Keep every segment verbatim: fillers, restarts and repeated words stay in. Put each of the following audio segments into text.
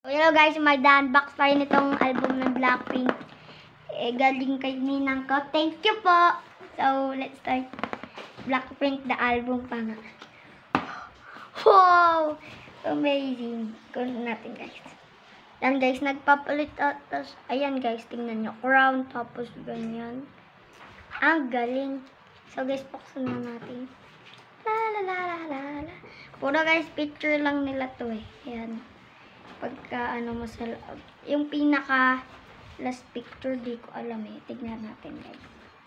Hello guys, may unbox pa rin itong album ng Blackpink. Eh, galing kay ninang ko. Thank you po! So, let's start. Blackpink, the album pa nga. Wow! Amazing. Kunin natin guys. Yan guys, nagpapalit. Tapos, ayan guys, tingnan nyo. Crown, tapos ganyan. Ang galing. So guys, buksan na natin. La la la la la la. Puro guys, picture lang nila to eh. Ayan. Pagka ano mo sa loob. Yung pinaka last picture, di ko alam eh. Tignan natin guys.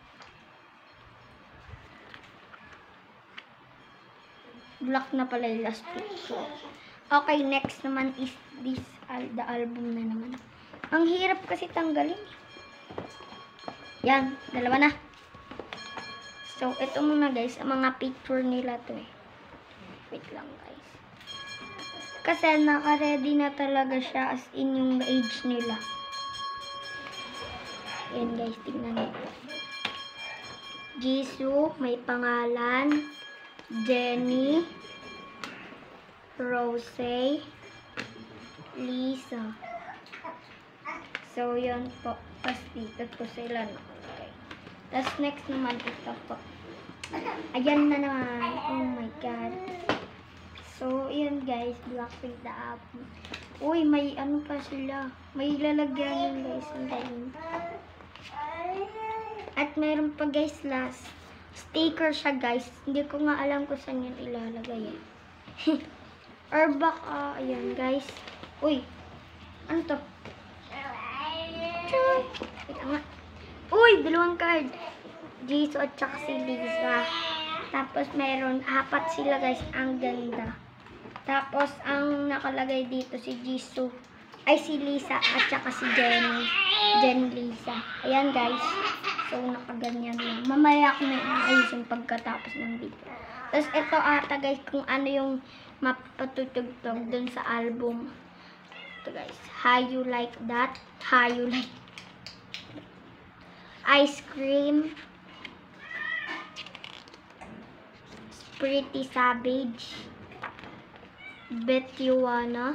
Black na pala yung last picture. Okay, next naman is this, al the album na naman. Ang hirap kasi tanggalin. Yan, dalawa na. So, ito muna guys, ang mga picture nila to eh. Wait lang guys. Kasi naka-ready na talaga siya as in yung age nila. Ayan guys, tingnan nyo. Jisoo, may pangalan. Jennie. Rose. Lisa. So, yun po. Tapos dito po sila nakalagay. Tapos next naman ito po. Ayan na naman. Oh my God. So, yun guys, Blackpink the album. Uy, may ano pa sila. May lalagyan yun guys. Ang At mayroon pa guys last. Sticker siya guys. Hindi ko nga alam kung saan yun ilalagay eh. Or baka, ayan guys. Uy, ano to? Wait nga. Uy, dalawang card. Jisoo at saka si Lisa. Tapos mayroon, apat sila guys. Ang ganda. Tapos, ang nakalagay dito si Jisoo, ay si Lisa at saka si Jennie. Jen Lisa. Ayan guys. So, nakaganyan lang. Mamaya ako na ayusin pagkatapos ng video. Tapos, ito ata guys, kung ano yung mapatutugtog dun sa album. Ito guys. How you like that? How you like ice cream. Pretty Savage. Bet you wanna.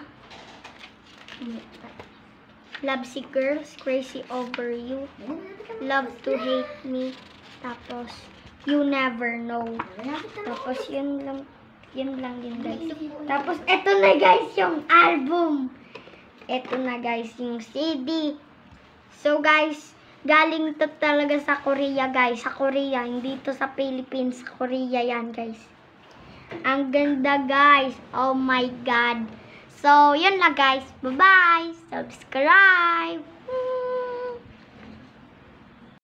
Love Seekers, Crazy Over You. Love to Hate Me. Tapos, You Never Know. Tapos, yun lang, yun lang yun guys. Tapos, eto na guys yung album. Eto na guys yung C D. So guys, galing to talaga sa Korea guys. Sa Korea, hindi to sa Philippines. Sa Korea yan guys. Ang ganda guys. Oh my God. So, yun lang guys. Bye-bye. Subscribe.